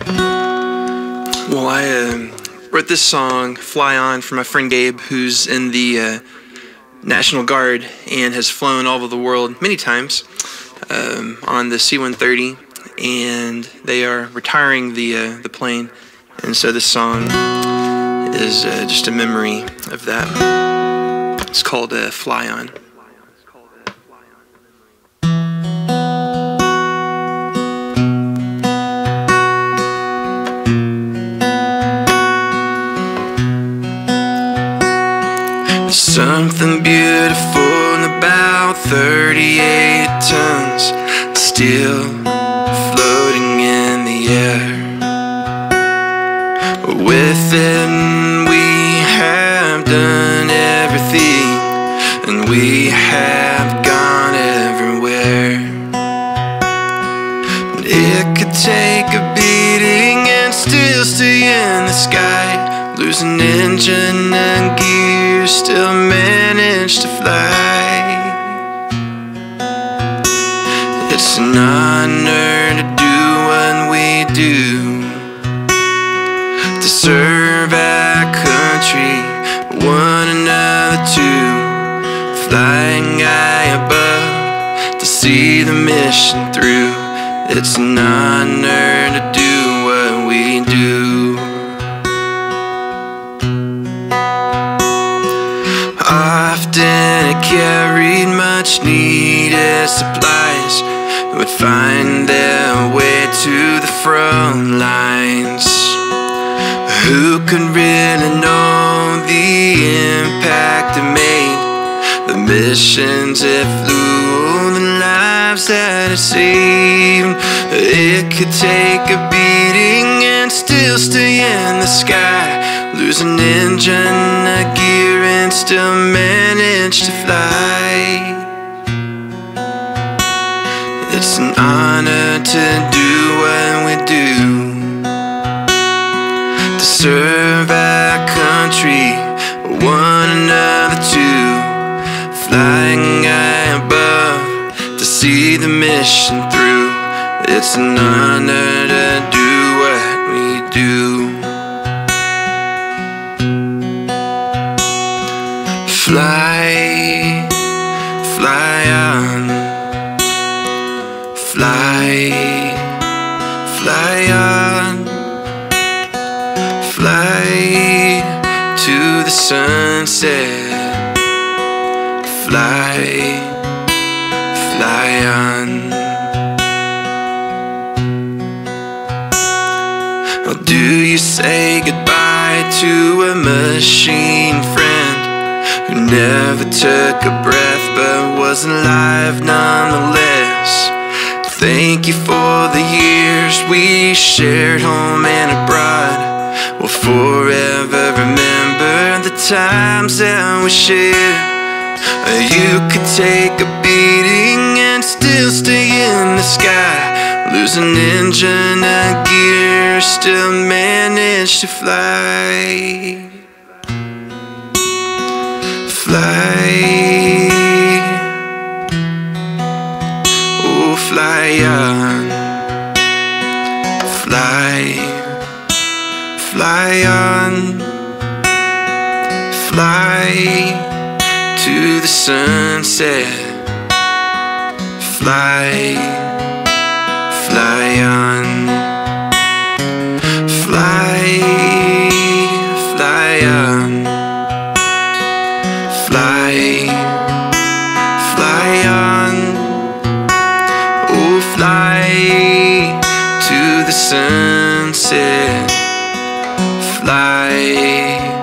Well, I wrote this song, Fly On, for my friend Gabe, who's in the National Guard and has flown all over the world many times on the C-130, and they are retiring the plane, and so this song is just a memory of that. It's called Fly On. Something beautiful in about 38 tons, still floating in the air. With it we have done everything, and we have gone everywhere. It could take a beating and still stay in the sky, lose an engine and gear, still manage to fly. It's an honor to do what we do, to serve our country, one another too, flying high above to see the mission through. It's an honor to do what we do. Often it carried much needed supplies, would find their way to the front lines. Who could really know the impact it made, the missions it flew, the lives that it saved? It could take a beating and still stay in the sky, lose an engine, a gear, and still manage to fly. It's an honor to do what we do, to serve our country, one another too, flying high above to see the mission through. It's an honor to do what we do. Fly, fly on, fly, fly on, fly to the sunset, fly, fly on. Or do you say goodbye to a machine friend who never took a breath but was alive nonetheless? Thank you for the years we shared home and abroad. We'll forever remember the times that we shared. You could take a beating and still stay in the sky, lose an engine, a gear, still manage to fly. Fly, oh fly on, fly, fly on, fly to the sunset, fly, fly on, fly, fly on, fly, fly on, oh fly to the sunset, fly.